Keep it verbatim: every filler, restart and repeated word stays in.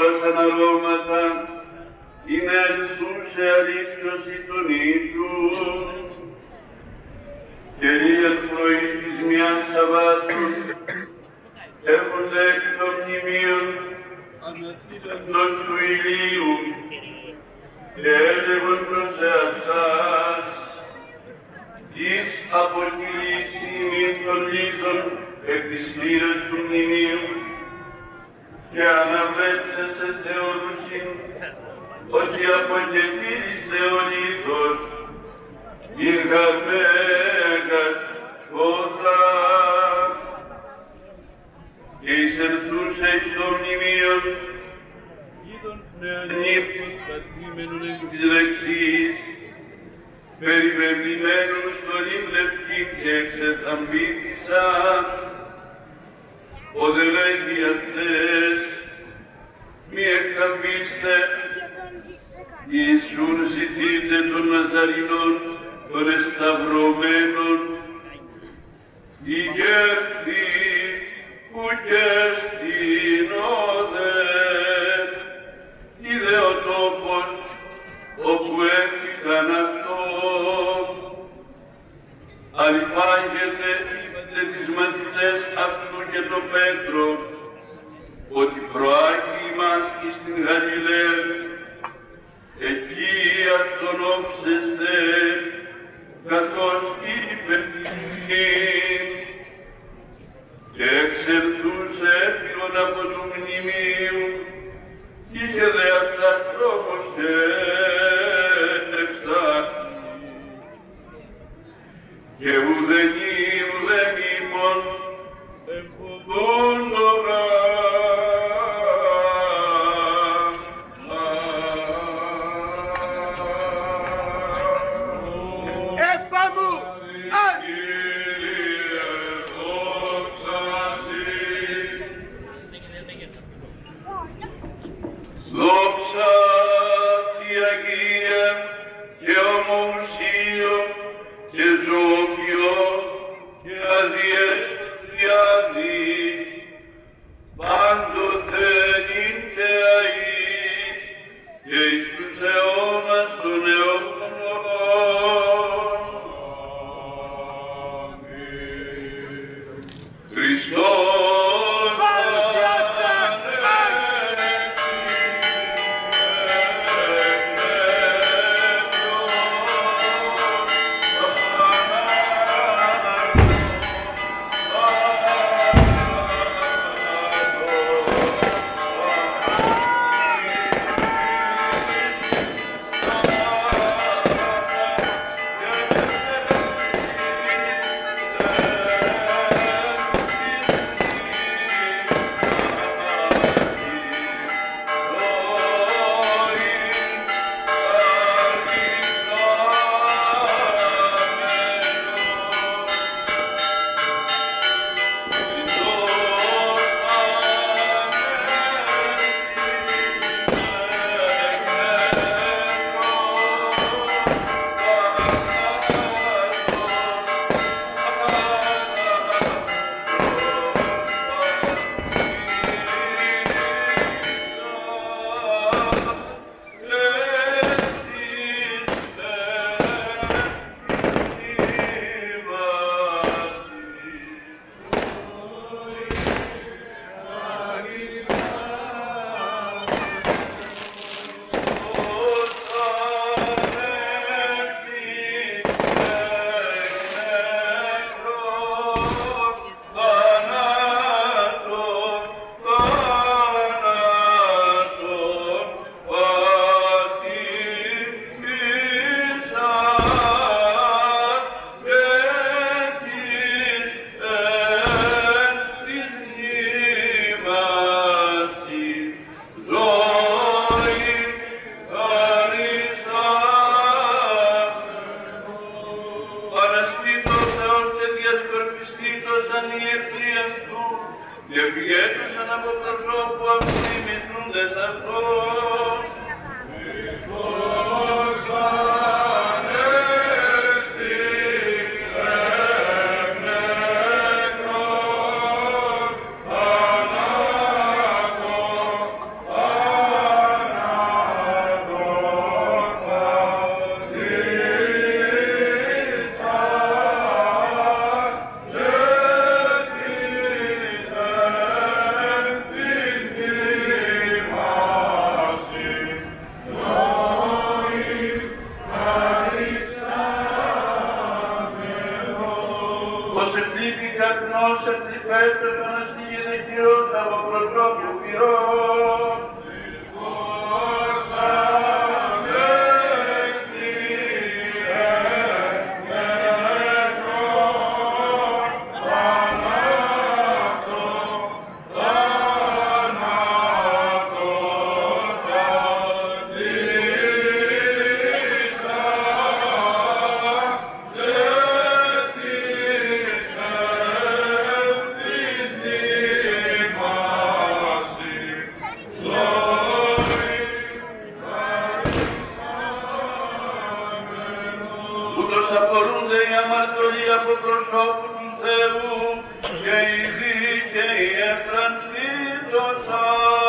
τώρα σαν αρώματα, είναι αληθούσε αλήθιωση των ίσους. Και λίγες πρωί της μιας Σαββάτου, έρχονται εκ των μνημείων εντός του ηλίου και έλεγον προς εαυτάς εις αποκυλήσιμην των λύτων εκ της θύρας του μνημείου και αναβλέψεσαι θεωρούσιν ότι αποκεφύλιστε ο λίθος γύργα μέγας φώθας και εισερθούσε εις το μνημείο νύφτου της λεξής περιπεμνημένου στολήν λευκή και εξεθαμπήθησαν ο δε λέγει αυτές μη εκθαμπήστε Ιησούν ζητείτε των Ναζαρινών των εσταυρωμένων η γεύθη που και στην όδε είδε ο τόπος όπου έφυγαν αυτό αλυπάγεται είτε τις μαθητές αυτού και το Πέτρο ότι προάγει μας εις την Γαλιλαία εκεί αυτόν όψεστε καθώς είπε και εξελθούσε έφυγον από του μνημείου είχε δε αυτάς τρόπος και εξάχει και ουδενή ουδενή μον εφοβούν το δόξα τη Αγία και ομοουσίο και ζώπιο και αδιαδιάδη πάντοτε νυν και αεί και εις τους αιώνας των αιώνων. Χριστός απορούνται η αμαρτωλία από προσώπου του Θεού και οι δίκαιοι εφρανθήτωσαν.